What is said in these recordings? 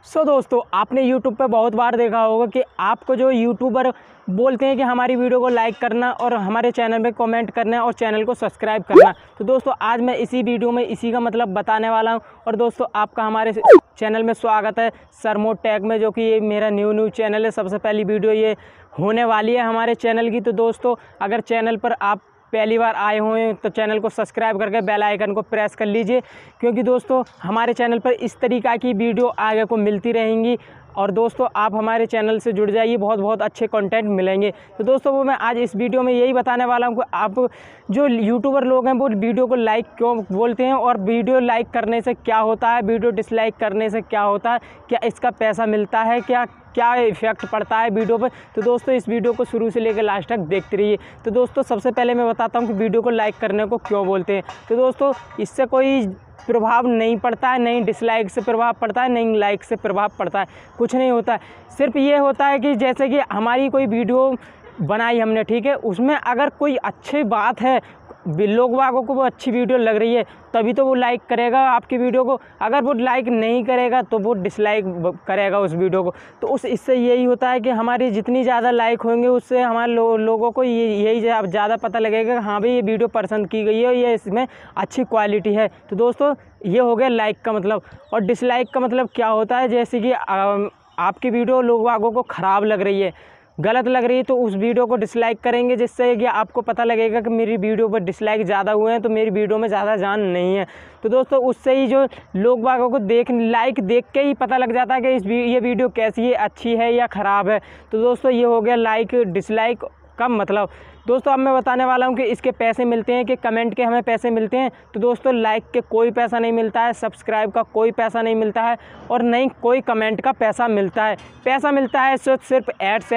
दोस्तों आपने YouTube पे बहुत बार देखा होगा कि आपको जो यूट्यूबर बोलते हैं कि हमारी वीडियो को लाइक करना और हमारे चैनल में कमेंट करना और चैनल को सब्सक्राइब करना। तो दोस्तों आज मैं इसी वीडियो में इसी का मतलब बताने वाला हूं। और दोस्तों आपका हमारे चैनल में स्वागत है सरमोड टेक में, जो कि ये मेरा न्यू चैनल है। सबसे पहली वीडियो ये होने वाली है हमारे चैनल की। तो दोस्तों अगर चैनल पर आप पहली बार आए हुए तो चैनल को सब्सक्राइब करके बेल आइकन को प्रेस कर लीजिए, क्योंकि दोस्तों हमारे चैनल पर इस तरीक़ा की वीडियो आगे को मिलती रहेंगी। और दोस्तों आप हमारे चैनल से जुड़ जाइए, बहुत अच्छे कंटेंट मिलेंगे। तो दोस्तों वो मैं आज इस वीडियो में यही बताने वाला हूँ कि आप जो यूट्यूबर लोग हैं वो वीडियो को लाइक क्यों बोलते हैं, और वीडियो लाइक करने से क्या होता है, वीडियो डिसलाइक करने से क्या होता है, क्या इसका पैसा मिलता है, क्या इफ़ेक्ट पड़ता है वीडियो पर। तो दोस्तों इस वीडियो को शुरू से लेकर लास्ट तक देखते रहिए। तो दोस्तों सबसे पहले मैं बताता हूँ कि वीडियो को लाइक करने को क्यों बोलते हैं। तो दोस्तों इससे कोई प्रभाव नहीं पड़ता है, नहीं डिसलाइक से प्रभाव पड़ता है, नहीं लाइक से प्रभाव पड़ता है, कुछ नहीं होता है। सिर्फ ये होता है कि जैसे कि हमारी कोई वीडियो बनाई हमने, ठीक है, उसमें अगर कोई अच्छी बात है, लोग वागों को वो अच्छी वीडियो लग रही है, तभी तो वो लाइक करेगा आपकी वीडियो को। अगर वो लाइक नहीं करेगा तो वो डिसलाइक करेगा उस वीडियो को। तो इससे यही होता है कि हमारी जितनी ज़्यादा लाइक होंगे उससे हमारे लोगों को यही ज़्यादा पता लगेगा कि हाँ भाई ये वीडियो पसंद की गई है और ये इसमें अच्छी क्वालिटी है। तो दोस्तों ये हो गया लाइक का मतलब। और डिसलाइक का मतलब क्या होता है, जैसे कि आपकी वीडियो लोग वागों को ख़राब लग रही है, गलत लग रही है, तो उस वीडियो को डिसलाइक करेंगे, जिससे कि आपको पता लगेगा कि मेरी वीडियो पर डिसलाइक ज़्यादा हुए हैं तो मेरी वीडियो में ज़्यादा जान नहीं है। तो दोस्तों उससे ही जो लोग बागों को लाइक देख के ही पता लग जाता है कि ये वीडियो कैसी है, अच्छी है या ख़राब है। तो दोस्तों ये हो गया लाइक डिसलाइक का मतलब। दोस्तों अब मैं बताने वाला हूं कि इसके पैसे मिलते हैं कि कमेंट के हमें पैसे मिलते हैं। तो दोस्तों लाइक के कोई पैसा नहीं मिलता है, सब्सक्राइब का कोई पैसा नहीं मिलता है, और नहीं कोई कमेंट का पैसा मिलता है। पैसा मिलता है सिर्फ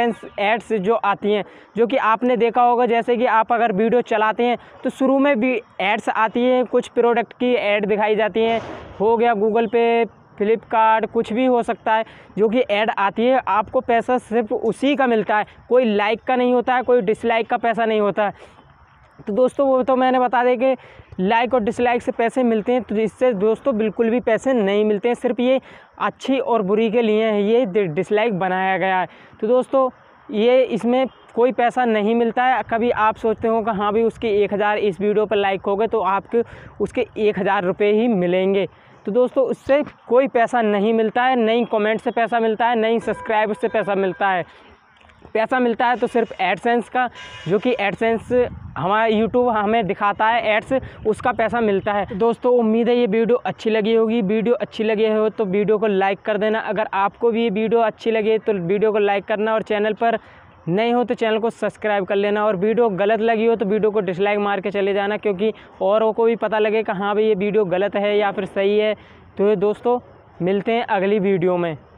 एड्स जो आती हैं, जो कि आपने देखा होगा। जैसे कि आप अगर वीडियो चलाते हैं तो शुरू में भी एड्स आती हैं, कुछ प्रोडक्ट की ऐड दिखाई जाती हैं, हो गया गूगल पे, फ्लिपकार्ट, कुछ भी हो सकता है, जो कि ऐड आती है। आपको पैसा सिर्फ उसी का मिलता है, कोई लाइक का नहीं होता है, कोई डिसलाइक का पैसा नहीं होता है। तो दोस्तों वो तो मैंने बता दें कि लाइक और डिसलाइक से पैसे मिलते हैं। तो इससे दोस्तों बिल्कुल भी पैसे नहीं मिलते हैं, सिर्फ ये अच्छी और बुरी के लिए है ये डिसलाइक बनाया गया है। तो दोस्तों ये इसमें कोई पैसा नहीं मिलता है। कभी आप सोचते हो कि हाँ भाई उसके 1000 इस वीडियो पर लाइक हो गए तो आपके उसके 1000 रुपये ही मिलेंगे। तो दोस्तों उससे कोई पैसा नहीं मिलता है, नहीं कमेंट से पैसा मिलता है, नहीं सब्सक्राइब से पैसा मिलता है। पैसा मिलता है तो सिर्फ एडसेंस का, जो कि एडसेंस हमारा यूट्यूब हमें दिखाता है एड्स, उसका पैसा मिलता है। दोस्तों उम्मीद है ये वीडियो अच्छी लगी होगी। वीडियो अच्छी लगी हो तो वीडियो को लाइक कर देना। अगर आपको भी ये वीडियो अच्छी लगे तो वीडियो को लाइक करना, और चैनल पर नहीं हो तो चैनल को सब्सक्राइब कर लेना। और वीडियो गलत लगी हो तो वीडियो को डिसलाइक मार के चले जाना, क्योंकि औरों को भी पता लगे कि हाँ भाई ये वीडियो गलत है या फिर सही है। तो दोस्तों मिलते हैं अगली वीडियो में।